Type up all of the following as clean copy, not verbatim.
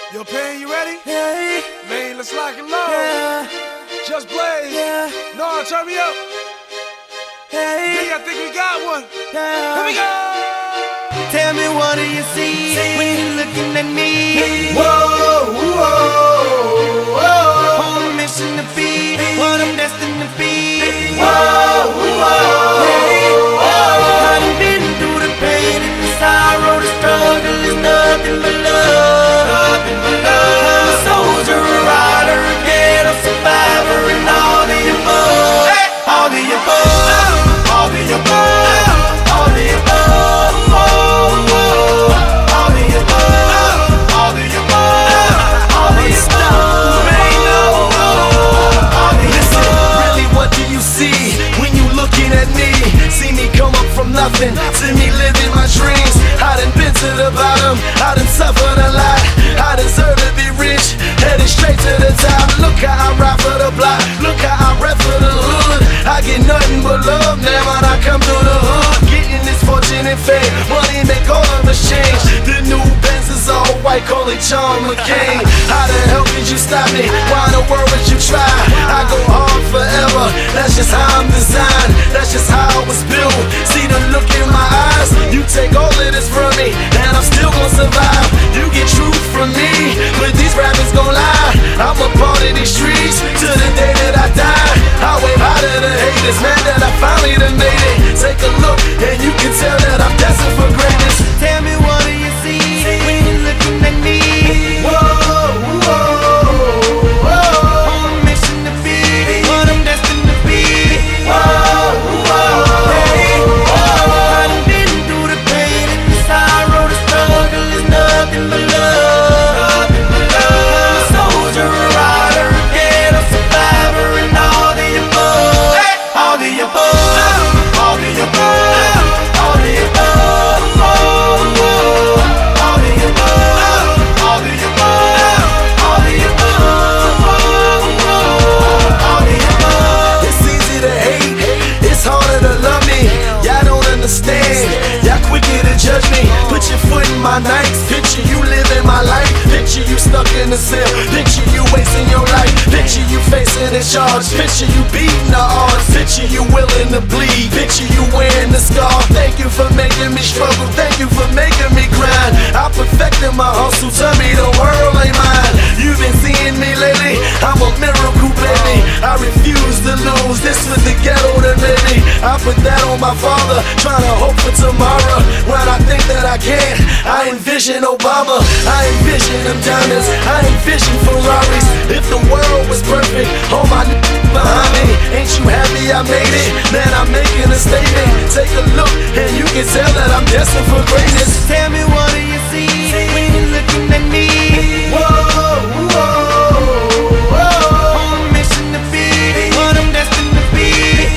Yo, Pain, you ready? Hey, Man, let's lock and load. yeah, Just Blaze. yeah, No, turn me up. hey, I think we got one. yeah. Here we go. Tell me, what do you see when you're looking at me? Whoa, whoa, whoa. On a mission to be what I'm destined to be. Whoa, whoa, Hey, whoa. I done been through the pain and the sorrow, the struggle is nothing but love. Nothing but love. I'm a soldier, a rider, a ghetto survivor, and all the above. All the above. All the above. All the above. All the above. All the above. All the above. Listen, really, what do you see when you looking at me? See me come up from nothing, see me living my dreams. I done been to the bottom, I done suffered a lot. I deserve to be rich, headed straight to the top. Look how I ride for the block, look how I rap for the hood. I get nothing but love, man, when I come through the hood. Getting this fortune and fame, money make all of us change. The new Benz is all white, call it John McCain. How the hell could you stop me? Why in the world would you try? I go hard forever, that's just how I'm designed. That's just how I was built. See the look in my eyes, you take all of this from me, and I'm still gonna survive. You get truth from me, but these rappers gon' lie. I'm a part of these streets, to the day that I die. I wave out to the haters, man, that I finally done made it. Take a look, and you can tell that I'm destined for greatness. Tell me, what do you see when you're looking at me? Whoa, whoa, whoa. On a mission to be what I'm destined to be. Hey, I done been through the pain and the sorrow, the struggle is nothing but love. I'm a soldier, a rider, a ghetto survivor, and all the above. All the above. All the above. All the above. All the above. All the above. All the above. All the above. It's easy to hate, it's harder to love me. Y'all don't understand, y'all quicker to judge me. Put your foot in my nights, picture you living my life. Picture you stuck in the cell, picture you wasting your life. Picture you facing a charge, picture you beating the odds. Picture you willing to bleed, picture you wearing the scar. Thank you for making me struggle, thank you for making me grind. I perfected my hustle, tell me the world ain't mine. You've been seeing me lately, I'm a miracle baby. I refuse to lose, this was the ghetto that made me. I put that on my father, trying to hope for tomorrow. When I think that I can't, I envision Obama. I envision them diamonds, I envision Ferraris. If the world was perfect, all my behind me. Ain't you happy I made it? Man, I'm making a statement. Take a look, and you can tell that I'm destined for greatness. Tell me, what do you see when you're looking at me? Whoa, whoa, whoa. On a mission to be what I'm destined to be.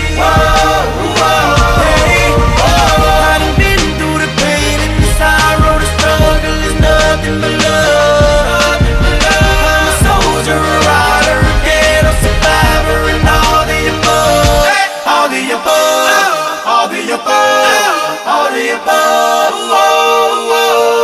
Hey, I done been through the pain and the sorrow, the struggle is nothing but love. I'm a soldier, a rider, a ghetto survivor, and all the above. All the above. All the above. All the above.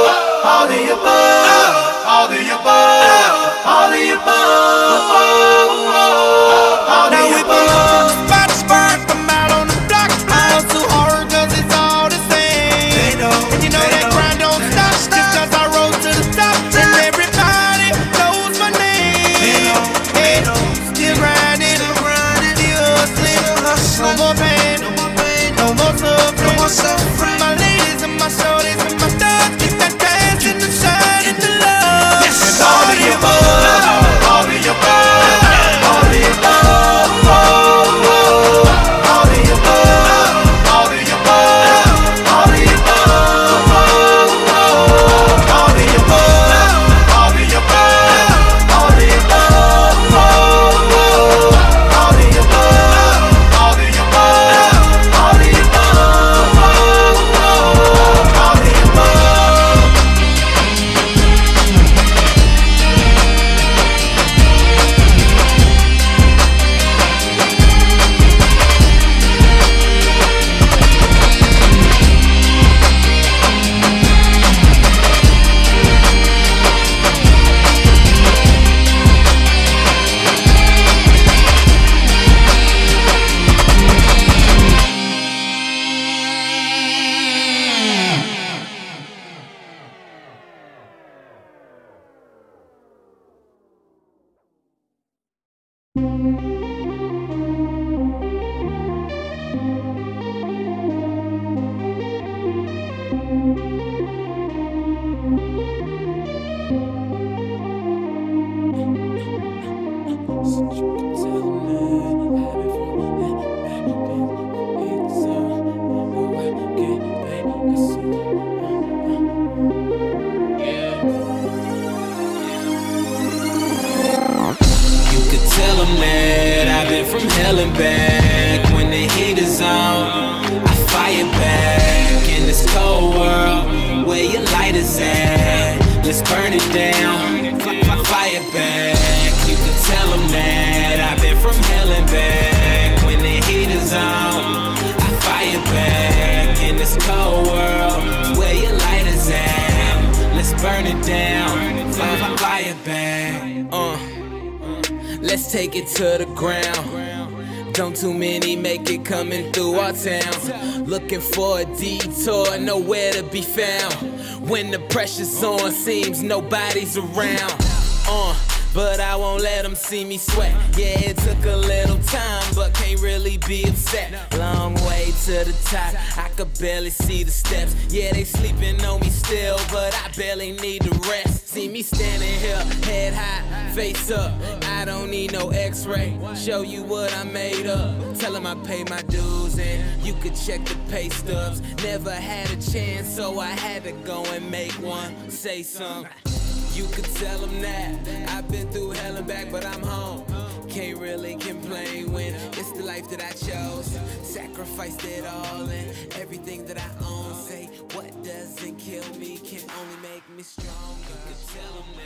hell and back. When the heat is on, I fire back. In this cold world, where your light is at, let's burn it down, fire back. You can tell them that I've been from hell and back. When the heat is on, I fire back. In this cold world, where your light is at, let's burn it down, fire back. Let's take it to the ground. Don't too many make it coming through our town. Looking for a detour, nowhere to be found. When the pressure's on, seems nobody's around. But I won't let them see me sweat. Yeah, it took a little time, but can't really be upset. Long way to the top, I could barely see the steps. Yeah, they sleeping on me still, but I barely need to rest. See me standing here, head high, face up. I don't need no x-ray, show you what I made up. Tell them I pay my dues and you could check the pay stubs. Never had a chance, so I had to go and make one. Say something. You could tell them that I've been through hell and back, but I'm home. Can't really complain when it's the life that I chose. Sacrificed it all and everything that I own. Say what doesn't kill me can only make me strong. You could tell them